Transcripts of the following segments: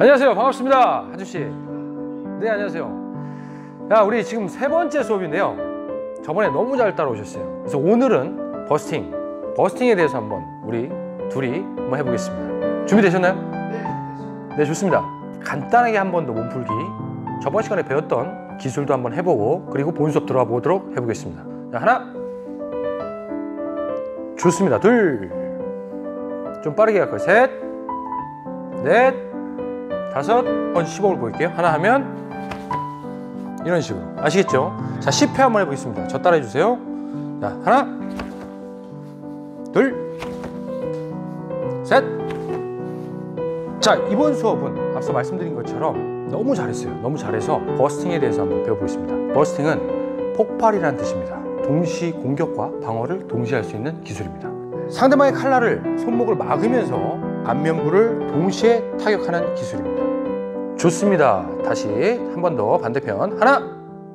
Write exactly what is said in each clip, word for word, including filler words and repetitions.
안녕하세요. 반갑습니다. 하주씨. 네, 안녕하세요. 야, 우리 지금 세 번째 수업인데요. 저번에 너무 잘 따라오셨어요. 그래서 오늘은 버스팅, 버스팅에 대해서 한번 우리 둘이 한번 해보겠습니다. 준비되셨나요? 네, 네, 좋습니다. 간단하게 한 번 더 몸풀기, 저번 시간에 배웠던 기술도 한번 해보고, 그리고 본 수업 들어가 보도록 해보겠습니다. 자, 하나, 좋습니다. 둘, 좀 빠르게 갈까요? 셋, 넷, 다섯, 번 시범을 보일게요. 하나 하면 이런 식으로. 아시겠죠? 자, 십 회 한번 해보겠습니다. 저 따라해 주세요. 자, 하나, 둘, 셋. 자, 이번 수업은 앞서 말씀드린 것처럼 너무 잘했어요. 너무 잘해서 버스팅에 대해서 한번 배워보겠습니다. 버스팅은 폭발이라는 뜻입니다. 동시 공격과 방어를 동시에 할 수 있는 기술입니다. 상대방의 칼날을 손목을 막으면서 안면부를 동시에 타격하는 기술입니다. 좋습니다. 다시 한 번 더 반대편. 하나.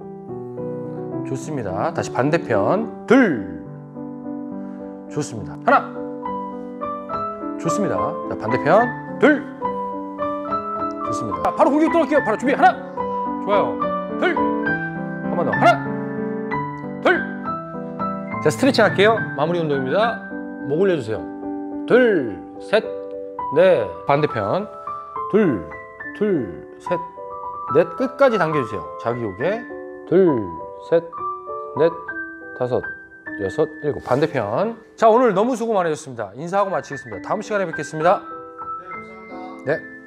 좋습니다. 다시 반대편. 둘. 좋습니다. 하나. 좋습니다. 자, 반대편. 둘. 좋습니다. 자, 바로 공격 들어갈게요. 바로 준비. 하나. 좋아요. 둘. 한 번 더. 하나. 둘. 자, 스트레칭 할게요. 마무리 운동입니다. 목 올려주세요. 둘, 셋, 넷. 반대편. 둘, 둘, 셋, 넷. 끝까지 당겨주세요. 자기 요게. 둘, 셋, 넷, 다섯, 여섯, 일곱. 반대편. 자, 오늘 너무 수고 많으셨습니다. 인사하고 마치겠습니다. 다음 시간에 뵙겠습니다. 네, 감사합니다. 네.